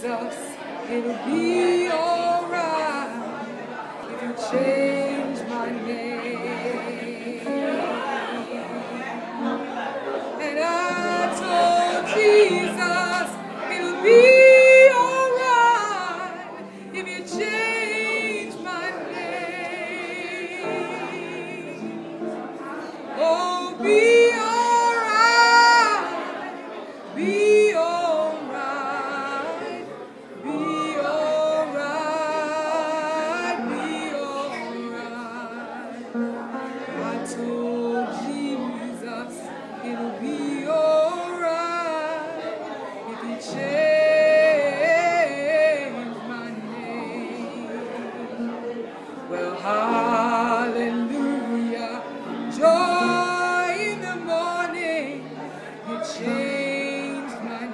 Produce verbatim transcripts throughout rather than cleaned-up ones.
Jesus, it'll be alright if you change my name. And I told Jesus, it'll be alright if you change my name. Oh, be alright, be alright, be alright, be alright. I told Jesus it'll be alright if you change my name. Well, hallelujah, joy in the morning, you changed my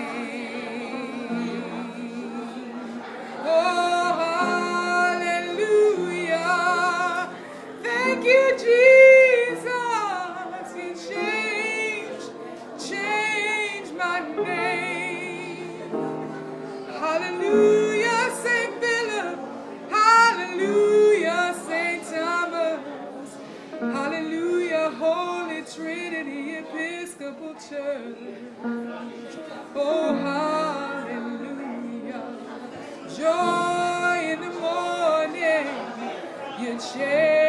name. Oh, hallelujah, thank you, Jesus, you changed, changed my name. Hallelujah, Saint Philip, hallelujah, Saint Thomas, hallelujah, Holy Trinity Episcopal Church. Oh, hallelujah, joy in the morning, you change.